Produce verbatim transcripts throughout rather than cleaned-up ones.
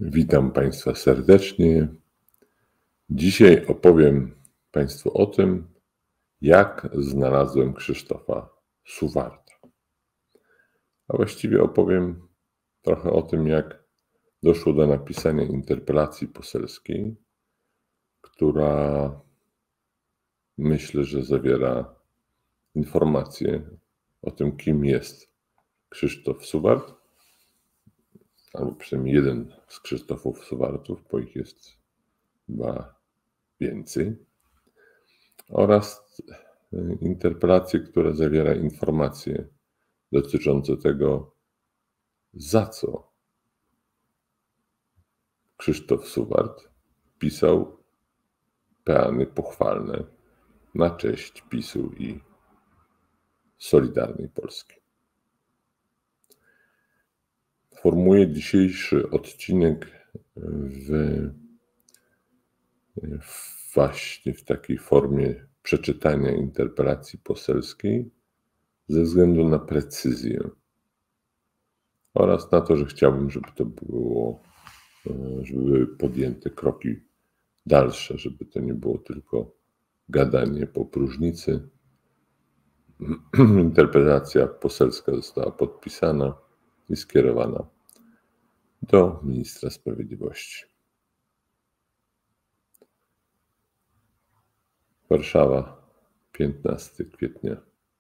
Witam Państwa serdecznie. Dzisiaj opowiem Państwu o tym, jak znalazłem Krzysztofa Suwarta. A właściwie opowiem trochę o tym, jak doszło do napisania interpelacji poselskiej, która myślę, że zawiera informacje o tym, kim jest Krzysztof Suwart, albo przynajmniej jeden z Krzysztofów Suwartów, bo ich jest chyba więcej, oraz interpelację, która zawiera informacje dotyczące tego, za co Krzysztof Suwart pisał peany pochwalne na cześć PiS-u i Solidarnej Polski. Formułuję dzisiejszy odcinek w, właśnie w takiej formie przeczytania interpelacji poselskiej ze względu na precyzję oraz na to, że chciałbym, żeby to było, żeby były podjęte kroki dalsze, żeby to nie było tylko gadanie po próżnicy. Interpelacja poselska została podpisana i skierowana do ministra sprawiedliwości. Warszawa, piętnastego kwietnia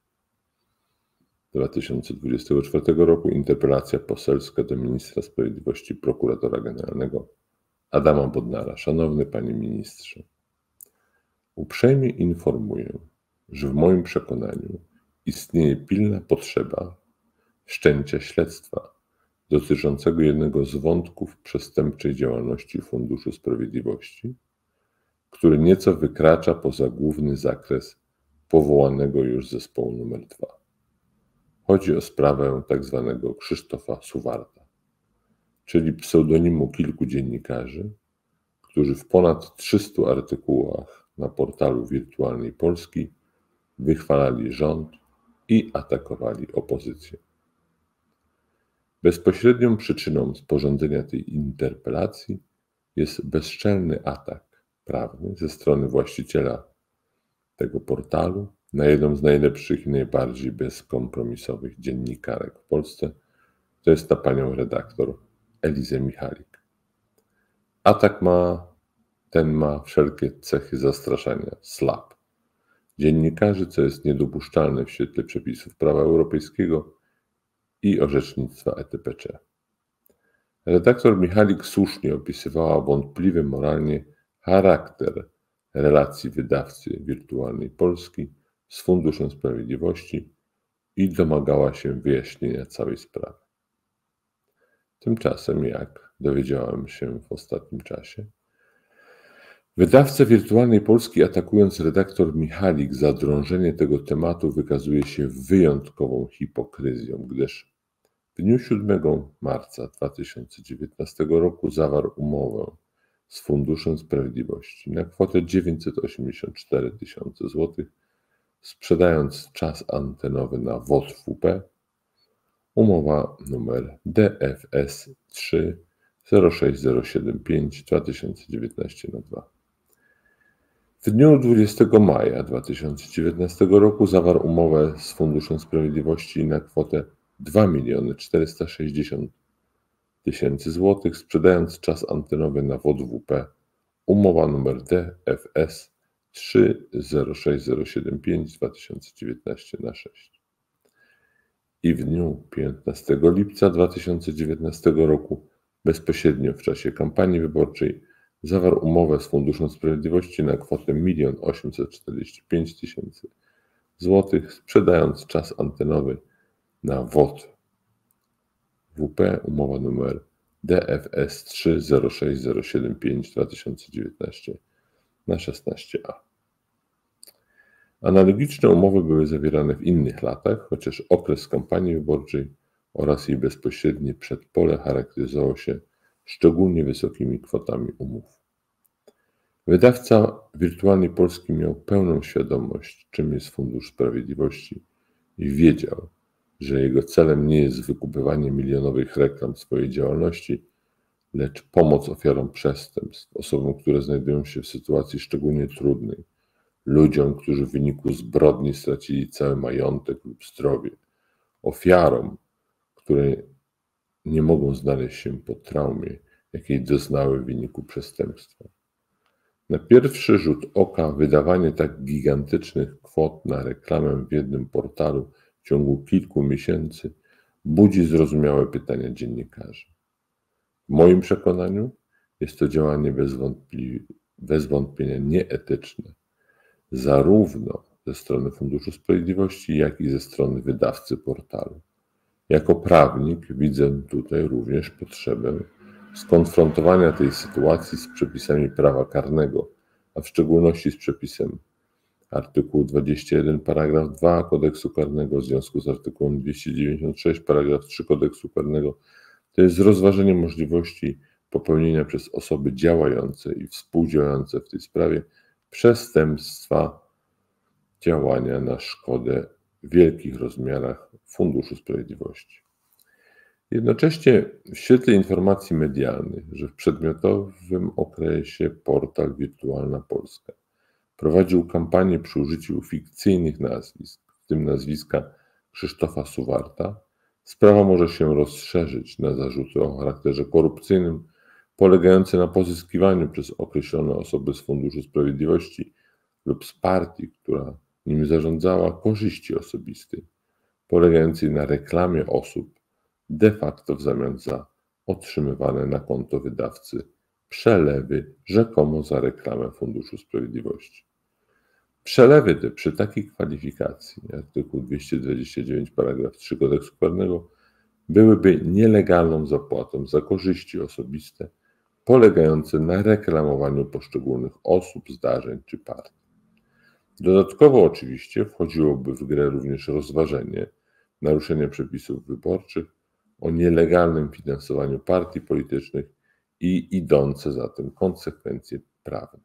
dwa tysiące dwudziestego czwartego roku. Interpelacja poselska do ministra sprawiedliwości, prokuratora generalnego Adama Bodnara. Szanowny Panie Ministrze, uprzejmie informuję, że w moim przekonaniu istnieje pilna potrzeba wszczęcia śledztwa dotyczącego jednego z wątków przestępczej działalności Funduszu Sprawiedliwości, który nieco wykracza poza główny zakres powołanego już zespołu numer dwa. Chodzi o sprawę tzw. Krzysztofa Suwarta, czyli pseudonimu kilku dziennikarzy, którzy w ponad trzystu artykułach na portalu Wirtualnej Polski wychwalali rząd i atakowali opozycję. Bezpośrednią przyczyną sporządzenia tej interpelacji jest bezczelny atak prawny ze strony właściciela tego portalu na jedną z najlepszych i najbardziej bezkompromisowych dziennikarek w Polsce, to jest na panią redaktor Elizę Michalik. Atak ma, ten ma wszelkie cechy zastraszania, slap dziennikarzy, co jest niedopuszczalne w świetle przepisów prawa europejskiego i orzecznictwa E T P C. Redaktor Michalik słusznie opisywała wątpliwy moralnie charakter relacji wydawcy Wirtualnej Polski z Funduszem Sprawiedliwości i domagała się wyjaśnienia całej sprawy. Tymczasem, jak dowiedziałem się w ostatnim czasie, wydawca Wirtualnej Polski, atakując redaktor Michalik za drążenie tego tematu, wykazuje się wyjątkową hipokryzją, gdyż w dniu siódmego marca dwa tysiące dziewiętnastego roku zawarł umowę z Funduszem Sprawiedliwości na kwotę dziewięćset osiemdziesiąt cztery tysiące złotych, sprzedając czas antenowy na W O T W P, umowa numer D F S trzy zero sześć zero siedem pięć dwa tysiące dziewiętnaście na dwa. W dniu dwudziestego maja dwa tysiące dziewiętnastego roku zawarł umowę z Funduszem Sprawiedliwości na kwotę dwa miliony czterysta sześćdziesiąt tysięcy złotych, sprzedając czas antenowy na W O T W P, umowa numer D F S trzy zero sześć zero siedem pięć dwa tysiące dziewiętnaście na sześć. I w dniu piętnastego lipca dwa tysiące dziewiętnastego roku, bezpośrednio w czasie kampanii wyborczej, zawarł umowę z Funduszem Sprawiedliwości na kwotę milion osiemset czterdzieści pięć tysięcy złotych, sprzedając czas antenowy na W O T W P, umowa numer D F S trzy zero sześć zero siedem pięć dwa tysiące dziewiętnaście na szesnaście A. Analogiczne umowy były zawierane w innych latach, chociaż okres kampanii wyborczej oraz jej bezpośrednie przedpole charakteryzował się szczególnie wysokimi kwotami umów. Wydawca Wirtualnej Polski miał pełną świadomość, czym jest Fundusz Sprawiedliwości i wiedział, że jego celem nie jest wykupywanie milionowych reklam swojej działalności, lecz pomoc ofiarom przestępstw, osobom, które znajdują się w sytuacji szczególnie trudnej, ludziom, którzy w wyniku zbrodni stracili cały majątek lub zdrowie, ofiarom, które nie mogą znaleźć się po traumie, jakiej doznały w wyniku przestępstwa. Na pierwszy rzut oka wydawanie tak gigantycznych kwot na reklamę w jednym portalu w ciągu kilku miesięcy budzi zrozumiałe pytania dziennikarzy. W moim przekonaniu jest to działanie bez, wątpli- bez wątpienia nieetyczne, zarówno ze strony Funduszu Sprawiedliwości, jak i ze strony wydawcy portalu. Jako prawnik widzę tutaj również potrzebę skonfrontowania tej sytuacji z przepisami prawa karnego, a w szczególności z przepisem artykułu dwudziestego pierwszego paragraf dwa Kodeksu Karnego w związku z artykułem dwieście dziewięćdziesiąt sześć paragraf trzy Kodeksu Karnego, to jest rozważenie możliwości popełnienia przez osoby działające i współdziałające w tej sprawie przestępstwa działania na szkodę w wielkich rozmiarach Funduszu Sprawiedliwości. Jednocześnie w świetle informacji medialnych, że w przedmiotowym okresie portal Wirtualna Polska prowadził kampanię przy użyciu fikcyjnych nazwisk, w tym nazwiska Krzysztofa Suwarta, sprawa może się rozszerzyć na zarzuty o charakterze korupcyjnym, polegające na pozyskiwaniu przez określone osoby z Funduszu Sprawiedliwości lub z partii, która nim zarządzała, korzyści osobistej, polegającej na reklamie osób de facto w zamian za otrzymywane na konto wydawcy przelewy rzekomo za reklamę Funduszu Sprawiedliwości. Przelewy te przy takiej kwalifikacji, artykuł dwieście dwadzieścia dziewięć paragraf trzy Kodeksu Karnego, byłyby nielegalną zapłatą za korzyści osobiste polegające na reklamowaniu poszczególnych osób, zdarzeń czy partii. Dodatkowo oczywiście wchodziłoby w grę również rozważenie naruszenia przepisów wyborczych o nielegalnym finansowaniu partii politycznych i idące za tym konsekwencje prawne.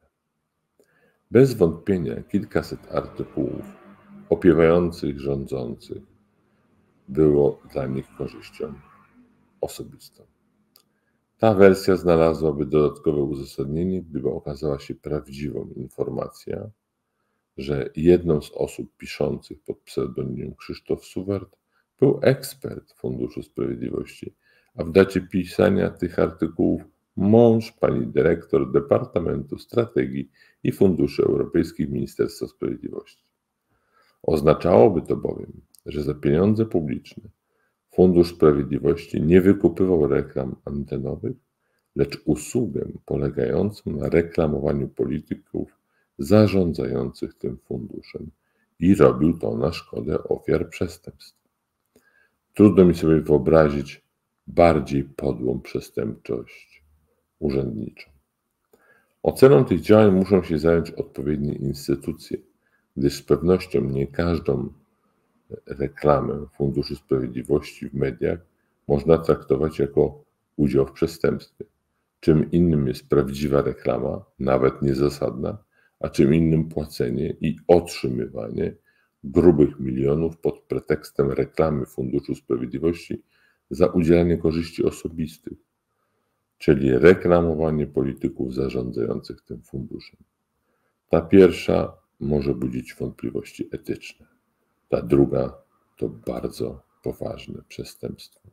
Bez wątpienia kilkaset artykułów opiewających rządzących było dla nich korzyścią osobistą. Ta wersja znalazłaby dodatkowe uzasadnienie, gdyby okazała się prawdziwą informacja, że jedną z osób piszących pod pseudonimem Krzysztof Suwart był ekspert Funduszu Sprawiedliwości, a w dacie pisania tych artykułów mąż pani dyrektor Departamentu Strategii i Funduszy Europejskich Ministerstwa Sprawiedliwości. Oznaczałoby to bowiem, że za pieniądze publiczne Fundusz Sprawiedliwości nie wykupywał reklam antenowych, lecz usługę polegającą na reklamowaniu polityków zarządzających tym funduszem i robił to na szkodę ofiar przestępstw. Trudno mi sobie wyobrazić bardziej podłą przestępczość urzędniczą. Oceną tych działań muszą się zająć odpowiednie instytucje, gdyż z pewnością nie każdą reklamę Funduszu Sprawiedliwości w mediach można traktować jako udział w przestępstwie. Czym innym jest prawdziwa reklama, nawet niezasadna, a czym innym płacenie i otrzymywanie grubych milionów pod pretekstem reklamy Funduszu Sprawiedliwości za udzielanie korzyści osobistych, czyli reklamowanie polityków zarządzających tym funduszem. Ta pierwsza może budzić wątpliwości etyczne, ta druga to bardzo poważne przestępstwo.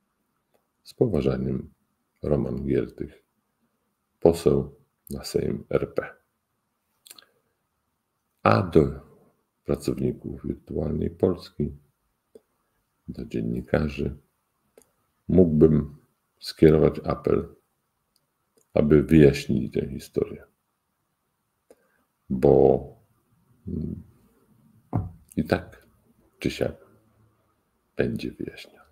Z poważaniem, Roman Giertych, poseł na Sejm R P. A do pracowników Wirtualnej Polski, do dziennikarzy mógłbym skierować apel, aby wyjaśnili tę historię, bo i tak czy siak będzie wyjaśniona.